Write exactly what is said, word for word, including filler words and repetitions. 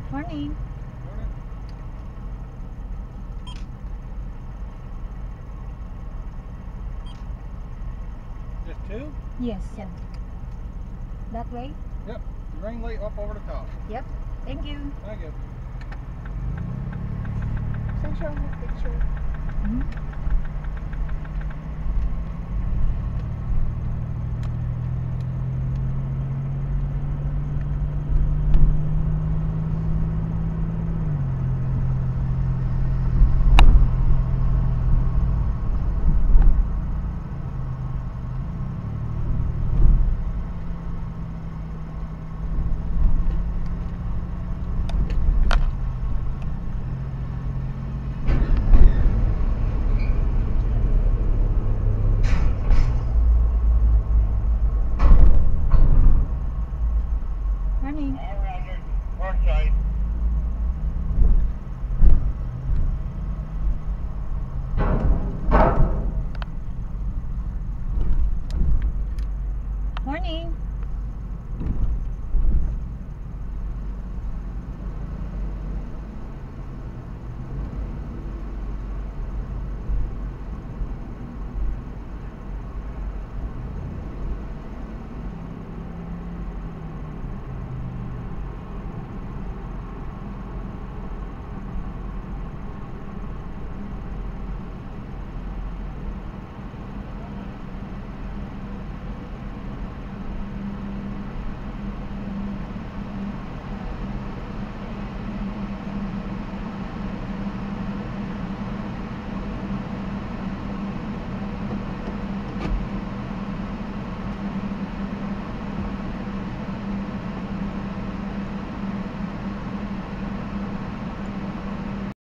Morning. Morning. Just two? Yes. Yep. That way? Yep. Ring light up over the top. Yep. Thank you. Thank you. Send show her picture. Hmm? Morning. All right, north side.